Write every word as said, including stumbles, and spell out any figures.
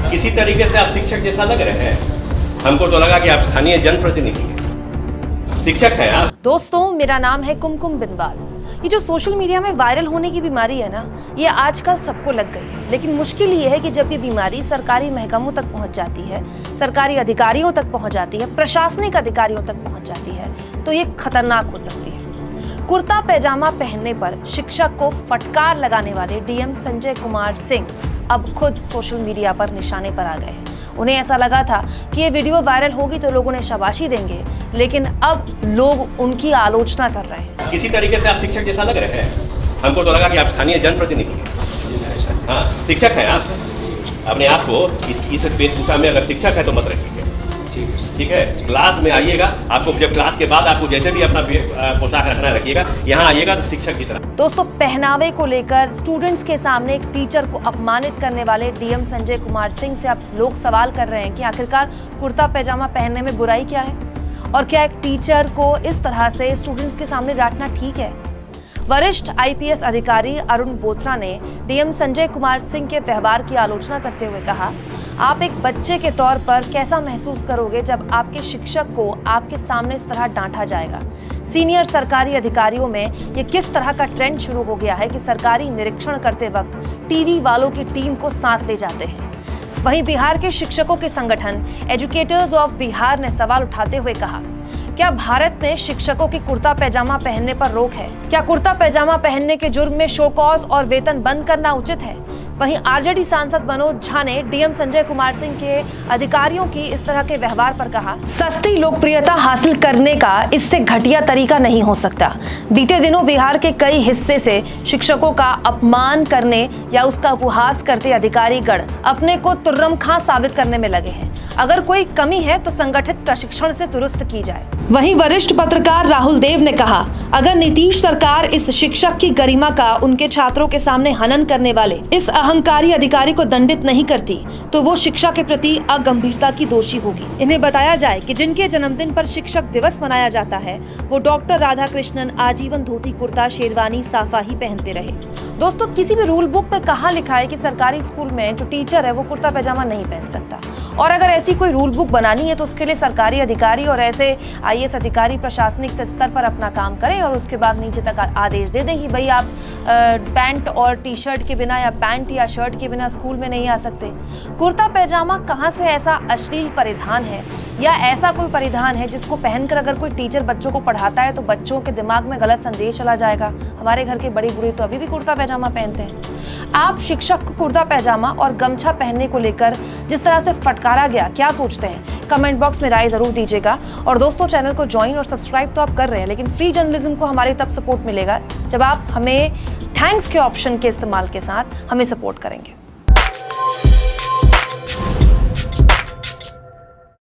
किसी तरीके से आप शिक्षक जैसा लग रहे हैं। हमको तो लगा कि आप स्थानीय जनप्रतिनिधि हैं, शिक्षक हैं आप। दोस्तों, मेरा नाम है कुमकुम बिनवाल। ये जो सोशल मीडिया में वायरल होने की बीमारी है ना, ये आजकल सबको लग गई है। लेकिन मुश्किल ये है कि जब ये बीमारी सरकारी महकमों तक पहुंच जाती है, सरकारी अधिकारियों तक पहुंच जाती है, प्रशासनिक अधिकारियों तक पहुंच जाती है, तो ये खतरनाक हो सकती है। कुर्ता पैजामा पहनने पर शिक्षक को फटकार लगाने वाले डीएम संजय कुमार सिंह अब खुद सोशल मीडिया पर निशाने पर आ गए हैं। उन्हें ऐसा लगा था कि ये वीडियो वायरल होगी तो लोग उन्हें शाबाशी देंगे, लेकिन अब लोग उनकी आलोचना कर रहे हैं। किसी तरीके से आप शिक्षक जैसा लग रहे हैं। हमको तो लगा कि आप स्थानीय जनप्रतिनिधि हैं। हाँ, शिक्षक हैं आप। अपने आप को इस इस वेशभूषा में अगर शिक्षक है तो मत रखिए, ठीक है। क्लास में आइएगा, आपको जब क्लास के बाद आपको जैसे भी अपना पोशाक रखना रखिएगा, यहाँ आइएगा तो शिक्षक की तरह। दोस्तों, पहनावे को लेकर स्टूडेंट्स के सामने एक टीचर को अपमानित करने वाले डीएम संजय कुमार सिंह से अब लोग सवाल कर रहे हैं कि आखिरकार कुर्ता पैजामा पहनने में बुराई क्या है, और क्या एक टीचर को इस तरह से स्टूडेंट्स के सामने डांटना ठीक है। वरिष्ठ आईपीएस अधिकारी अरुण बोथरा ने डीएम संजय कुमार सिंह के व्यवहार की आलोचना करते हुए कहा, आप एक बच्चे के तौर पर कैसा महसूस करोगे जब आपके शिक्षक को आपके सामने इस तरह डांटा जाएगा। सीनियर सरकारी अधिकारियों में ये किस तरह का ट्रेंड शुरू हो गया है कि सरकारी निरीक्षण करते वक्त टीवी वालों की टीम को साथ ले जाते हैं। वहीं बिहार के शिक्षकों के संगठन एजुकेटर्स ऑफ बिहार ने सवाल उठाते हुए कहा, क्या भारत में शिक्षकों की कुर्ता पैजामा पहनने पर रोक है? क्या कुर्ता पैजामा पहनने के जुर्म में शो कॉज और वेतन बंद करना उचित है? वहीं आरजेडी सांसद मनोज झा ने डीएम संजय कुमार सिंह के अधिकारियों की इस तरह के व्यवहार पर कहा, सस्ती लोकप्रियता हासिल करने का इससे घटिया तरीका नहीं हो सकता। बीते दिनों बिहार के कई हिस्से से शिक्षकों का अपमान करने या उसका उपहास करते अधिकारीगण अपने को तुर्रम खां साबित करने में लगे हैं। अगर कोई कमी है तो संगठित प्रशिक्षण से दुरुस्त की जाए। वहीं वरिष्ठ पत्रकार राहुल देव ने कहा, अगर नीतीश सरकार इस शिक्षक की गरिमा का उनके छात्रों के सामने हनन करने वाले इस अहंकारी अधिकारी को दंडित नहीं करती तो वो शिक्षा के प्रति अगंभीरता की दोषी होगी। इन्हें बताया जाए कि जिनके जन्मदिन पर शिक्षक दिवस मनाया जाता है वो डॉक्टर राधाकृष्णन आजीवन धोती कुर्ता शेरवानी साफा ही पहनते रहे। दोस्तों, किसी भी रूल बुक में कहाँ लिखा है कि सरकारी स्कूल में जो टीचर है वो कुर्ता पैजामा नहीं पहन सकता? और अगर ऐसी कोई रूल बुक बनानी है तो उसके लिए सरकारी अधिकारी और ऐसे आईएएस अधिकारी प्रशासनिक स्तर पर अपना काम करें और उसके बाद नीचे तक आदेश दे दें कि भाई आप पैंट और टी शर्ट के बिना या पैंट या शर्ट के बिना स्कूल में नहीं आ सकते। कुर्ता पैजामा कहाँ से ऐसा अश्लील परिधान है या ऐसा कोई परिधान है जिसको पहनकर अगर कोई टीचर बच्चों को पढ़ाता है तो बच्चों के दिमाग में गलत संदेश चला जाएगा। हमारे घर के बड़े बूढ़े तो अभी भी कुर्ता पैजामा पहनते हैं। आप शिक्षक को कुर्ता पैजामा और गमछा पहनने को लेकर जिस तरह से फटकारा गया, क्या सोचते हैं? कमेंट बॉक्स में राय जरूर दीजिएगा। और दोस्तों, चैनल को ज्वाइन और सब्सक्राइब तो आप कर रहे हैं, लेकिन फ्री जर्नलिज्म को हमारी तब सपोर्ट मिलेगा जब आप हमें थैंक्स के ऑप्शन के इस्तेमाल के साथ हमें सपोर्ट करेंगे।